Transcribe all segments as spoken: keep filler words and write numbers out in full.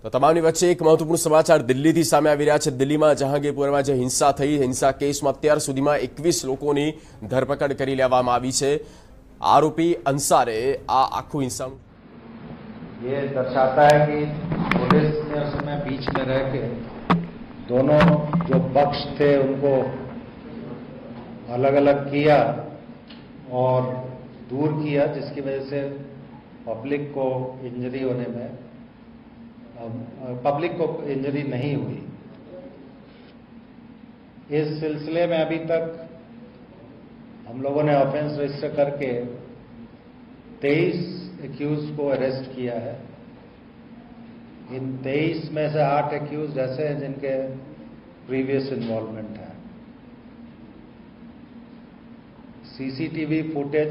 તો તમામની વચ્ચે એક મહત્વપૂર્ણ સમાચાર દિલ્હીથી સામે આવી રહ્યા છે। દિલ્હીમાં જહાંગીરપુરમાં જે હિંસા થઈ, હિંસા કેસમાં અત્યાર સુધીમાં એકવીસ લોકોની ધરપકડ કરી લેવામાં આવી છે। आरोपी अंसारे आ आखू हिंसा ये दर्शाता है कि पुलिस ने उसमें बीच में रह के दोनों जो पक्ष थे उनको अलग अलग किया और दूर किया, जिसकी वजह से पब्लिक को इंजरी होने में पब्लिक को इंजरी नहीं हुई। इस सिलसिले में अभी तक हम लोगों ने ऑफेंस रजिस्टर करके तेईस एक्यूज को अरेस्ट किया है। इन तेईस में से आठ एक्यूज ऐसे हैं जिनके प्रीवियस इन्वॉल्वमेंट है। सीसीटीवी फुटेज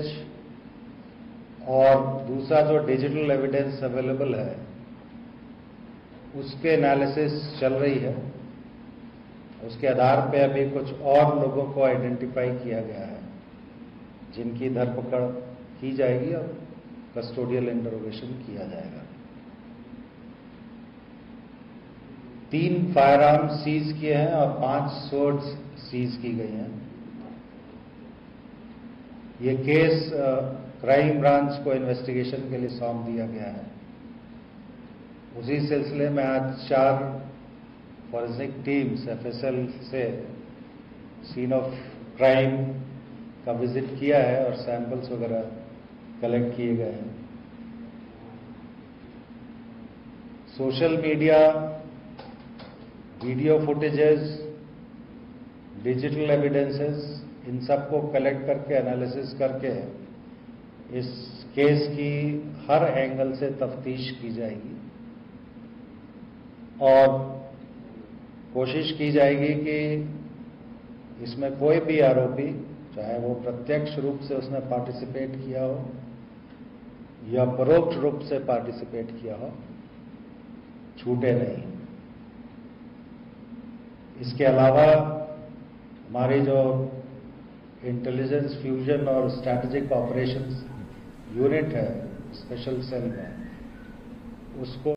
और दूसरा जो डिजिटल एविडेंस अवेलेबल है उसके एनालिसिस चल रही है। उसके आधार पे अभी कुछ और लोगों को आइडेंटिफाई किया गया है जिनकी धरपकड़ की जाएगी और कस्टोडियल इंटरोगेशन किया जाएगा। तीन फायर आर्म सीज किए हैं और पांच सोर्ड्स सीज की गई हैं। ये केस क्राइम ब्रांच को इन्वेस्टिगेशन के लिए सौंप दिया गया है। उसी सिलसिले में आज चार फॉरेंसिक टीम्स एफएसएल से सीन ऑफ क्राइम का विजिट किया है और सैंपल्स वगैरह कलेक्ट किए गए हैं। Social media, video footages, digital evidences, इन सब को कलेक्ट करके एनालिसिस करके इस केस की हर एंगल से तफ्तीश की जाएगी और कोशिश की जाएगी कि इसमें कोई भी आरोपी, चाहे वो प्रत्यक्ष रूप से उसने पार्टिसिपेट किया हो या परोक्ष रूप से पार्टिसिपेट किया हो, छूटे नहीं। इसके अलावा हमारी जो इंटेलिजेंस फ्यूजन और स्ट्रैटेजिक ऑपरेशंस यूनिट है स्पेशल सेल में, उसको